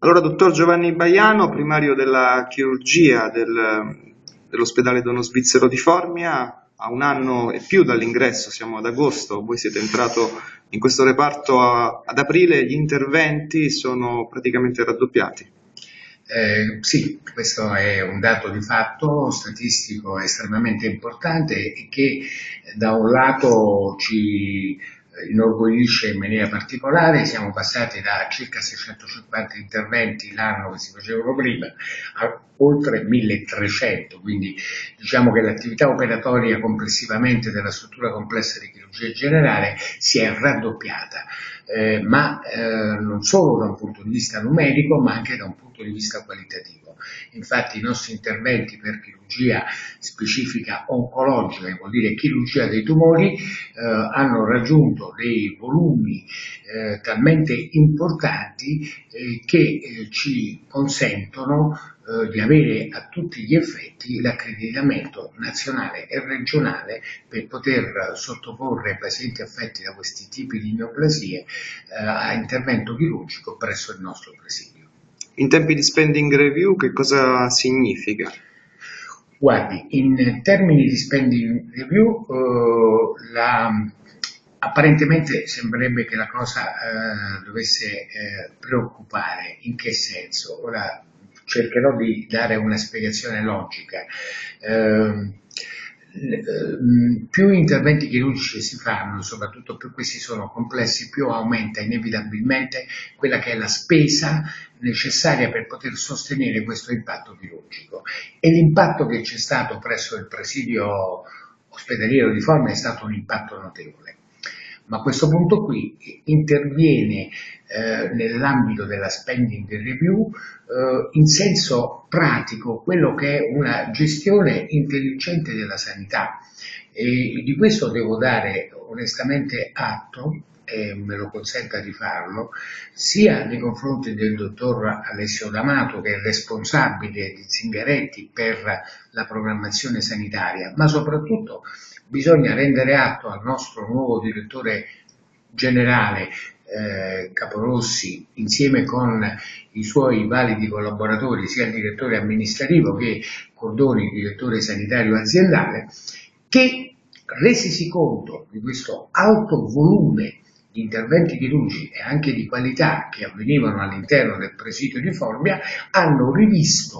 Allora, dottor Giovanni Baiano, primario della chirurgia dell'ospedale Dono Svizzero di Formia, a un anno e più dall'ingresso, siamo ad agosto, voi siete entrato in questo reparto ad aprile, gli interventi sono praticamente raddoppiati. Sì, questo è un dato di fatto statistico estremamente importante e che da un lato ci inorgoglisce in maniera particolare. Siamo passati da circa 650 interventi l'anno che si facevano prima a oltre 1300, quindi diciamo che l'attività operatoria complessivamente della struttura complessa di chirurgia generale si è raddoppiata. Ma non solo da un punto di vista numerico, ma anche da un punto di vista qualitativo. Infatti i nostri interventi per chirurgia specifica oncologica, che vuol dire chirurgia dei tumori, hanno raggiunto dei volumi talmente importanti che ci consentono di avere a tutti gli effetti l'accreditamento nazionale e regionale per poter sottoporre pazienti affetti da questi tipi di neoplasie a intervento chirurgico presso il nostro presidio. In tempi di spending review, che cosa significa? Guardi, in termini di spending review, apparentemente sembrerebbe che la cosa dovesse preoccupare. In che senso? Ora cercherò di dare una spiegazione logica. Più interventi chirurgici si fanno, soprattutto più questi sono complessi, più aumenta inevitabilmente quella che è la spesa necessaria per poter sostenere questo impatto chirurgico. E l'impatto che c'è stato presso il presidio ospedaliero di Formia è stato un impatto notevole. Ma a questo punto qui interviene nell'ambito della spending review in senso pratico quello che è una gestione intelligente della sanità, e di questo devo dare onestamente atto, e me lo consenta di farlo, sia nei confronti del dottor Alessio D'Amato, che è responsabile di Zingaretti per la programmazione sanitaria, ma soprattutto bisogna rendere atto al nostro nuovo direttore generale Caporossi, insieme con i suoi validi collaboratori, sia il direttore amministrativo che Cordoni, il direttore sanitario aziendale, che resisi conto di questo alto volume di interventi chirurgici e anche di qualità che avvenivano all'interno del presidio di Formia, hanno rivisto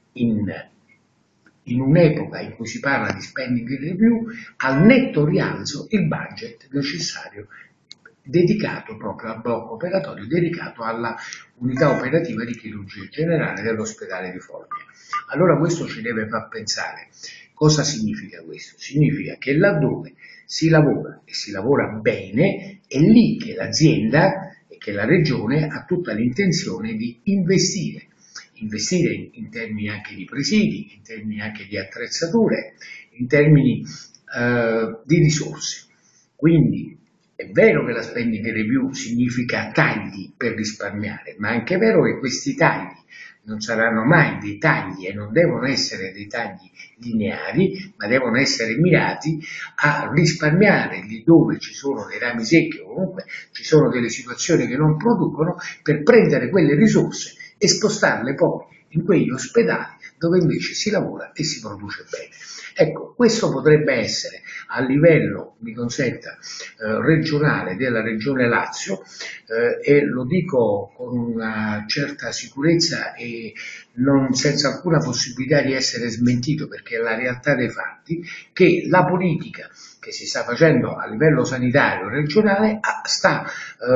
in un'epoca in cui si parla di spending review, al netto rialzo il budget necessario dedicato proprio al blocco operatorio, dedicato alla unità operativa di chirurgia generale dell'ospedale di Formia. Allora questo ci deve far pensare. Cosa significa questo? Significa che laddove si lavora e si lavora bene, è lì che l'azienda e che la regione ha tutta l'intenzione di investire in termini anche di presidi, in termini anche di attrezzature, in termini di risorse. Quindi è vero che la spending review significa tagli per risparmiare, ma è anche vero che questi tagli non saranno mai dei tagli e non devono essere dei tagli lineari, ma devono essere mirati a risparmiare lì dove ci sono dei rami secchi o comunque ci sono delle situazioni che non producono, per prendere quelle risorse e spostarle poi in quegli ospedali dove invece si lavora e si produce bene. Ecco, questo potrebbe essere a livello, mi consenta, regionale della Regione Lazio, e lo dico con una certa sicurezza e non senza alcuna possibilità di essere smentito, perché è la realtà dei fatti, che la politica che si sta facendo a livello sanitario regionale sta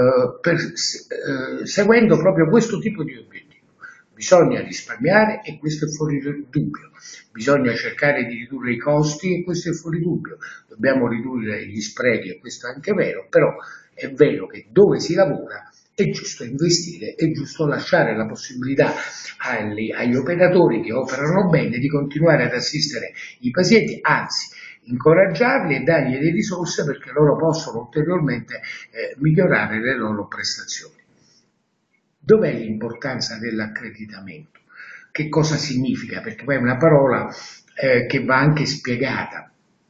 seguendo proprio questo tipo di obiettivo. Bisogna risparmiare e questo è fuori dubbio, bisogna cercare di ridurre i costi e questo è fuori dubbio, dobbiamo ridurre gli sprechi e questo è anche vero, però è vero che dove si lavora è giusto investire, è giusto lasciare la possibilità agli operatori che operano bene di continuare ad assistere i pazienti, anzi incoraggiarli e dargli delle risorse perché loro possono ulteriormente migliorare le loro prestazioni. Dov'è l'importanza dell'accreditamento? Che cosa significa? Perché poi è una parola che va anche spiegata.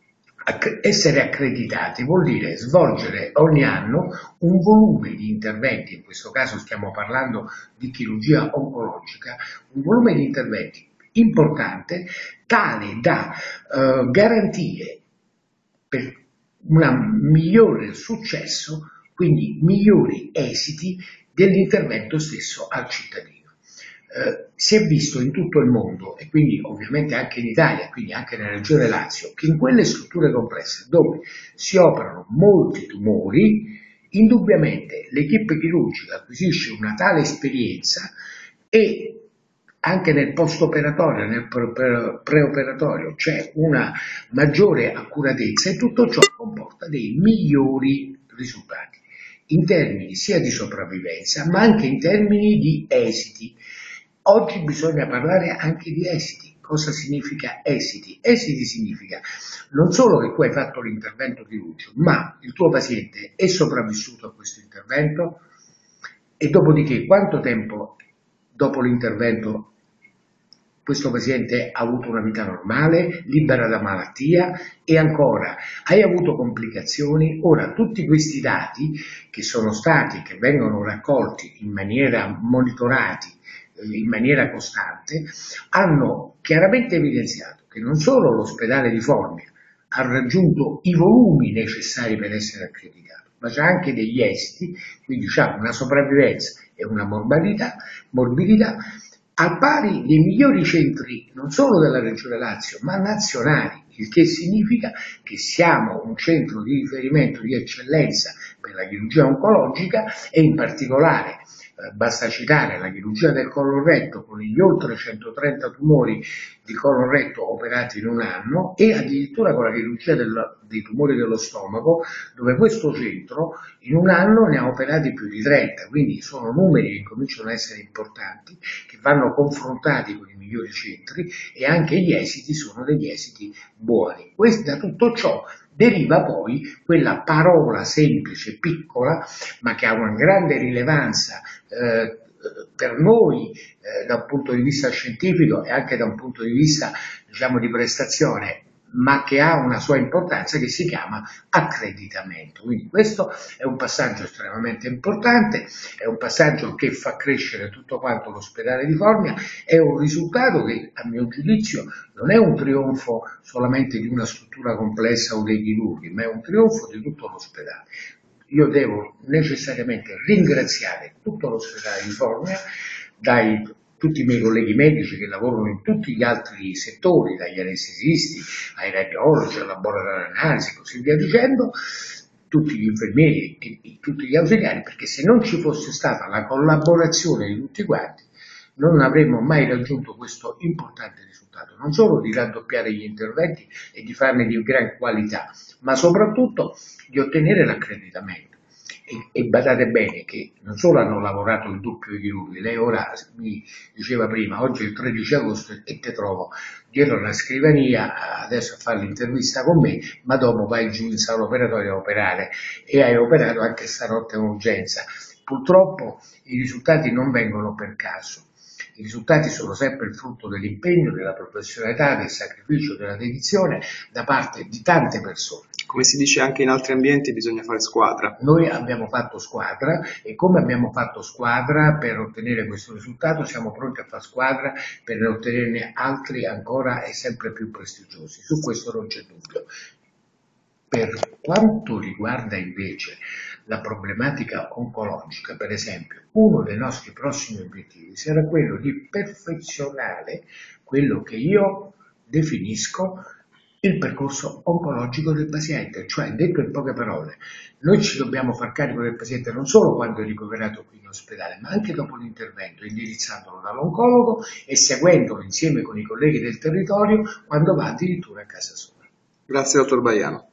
Essere accreditati vuol dire svolgere ogni anno un volume di interventi, in questo caso stiamo parlando di chirurgia oncologica, un volume di interventi importante, tale da garantire per un migliore successo, quindi migliori esiti dell'intervento stesso al cittadino. Si è visto in tutto il mondo, e quindi ovviamente anche in Italia, quindi anche nella regione Lazio, che in quelle strutture complesse dove si operano molti tumori, indubbiamente l'equipe chirurgica acquisisce una tale esperienza e anche nel post-operatorio, nel preoperatorio c'è una maggiore accuratezza, e tutto ciò comporta dei migliori risultati in termini sia di sopravvivenza ma anche in termini di esiti. Oggi bisogna parlare anche di esiti. Cosa significa esiti? Esiti significa non solo che tu hai fatto l'intervento chirurgico, ma il tuo paziente è sopravvissuto a questo intervento, e dopodiché quanto tempo dopo l'intervento questo paziente ha avuto una vita normale, libera da malattia, e ancora hai avuto complicazioni. Ora, tutti questi dati che vengono raccolti in maniera monitorati, in maniera costante, hanno chiaramente evidenziato che non solo l'ospedale di Formia ha raggiunto i volumi necessari per essere accreditato, ma c'è anche degli esiti, quindi c'è una sopravvivenza e una morbidità al pari dei migliori centri non solo della Regione Lazio, ma nazionali, il che significa che siamo un centro di riferimento di eccellenza per la chirurgia oncologica, e in particolare basta citare la chirurgia del colon retto con gli oltre 130 tumori di colon retto operati in un anno, e addirittura con la chirurgia dei tumori dello stomaco, dove questo centro in un anno ne ha operati più di 30, quindi sono numeri che cominciano a essere importanti, che vanno confrontati con i migliori centri, e anche gli esiti sono degli esiti buoni. Da tutto ciò deriva poi quella parola semplice, piccola, ma che ha una grande rilevanza per noi da un punto di vista scientifico e anche da un punto di vista, diciamo, di prestazione, ma che ha una sua importanza, che si chiama accreditamento. Quindi questo è un passaggio estremamente importante, è un passaggio che fa crescere tutto quanto l'ospedale di Formia, è un risultato che a mio giudizio non è un trionfo solamente di una struttura complessa o dei chirurghi, ma è un trionfo di tutto l'ospedale. Io devo necessariamente ringraziare tutto l'ospedale di Formia, tutti i miei colleghi medici che lavorano in tutti gli altri settori, dagli anestesisti ai radiologi, al laboratorio di analisi e così via dicendo, tutti gli infermieri e tutti gli ausiliari, perché se non ci fosse stata la collaborazione di tutti quanti non avremmo mai raggiunto questo importante risultato, non solo di raddoppiare gli interventi e di farne di gran qualità, ma soprattutto di ottenere l'accreditamento. E badate bene che non solo hanno lavorato il doppio i chirurghi, lei ora mi diceva prima, oggi è il 13 agosto e te trovo dietro una scrivania adesso a fare l'intervista con me, ma dopo vai giù in sala operatoria a operare, e hai operato anche stanotte in urgenza. Purtroppo i risultati non vengono per caso. I risultati sono sempre il frutto dell'impegno, della professionalità, del sacrificio, della dedizione da parte di tante persone. Come si dice anche in altri ambienti, bisogna fare squadra. Noi abbiamo fatto squadra, e come abbiamo fatto squadra per ottenere questo risultato, siamo pronti a fare squadra per ottenerne altri ancora e sempre più prestigiosi. Su questo non c'è dubbio. Per quanto riguarda invece la problematica oncologica, per esempio, uno dei nostri prossimi obiettivi sarà quello di perfezionare quello che io definisco il percorso oncologico del paziente, cioè, detto in poche parole, noi ci dobbiamo far carico del paziente non solo quando è ricoverato qui in ospedale, ma anche dopo l'intervento, indirizzandolo dall'oncologo e seguendolo insieme con i colleghi del territorio quando va addirittura a casa sua. Grazie, dottor Baiano.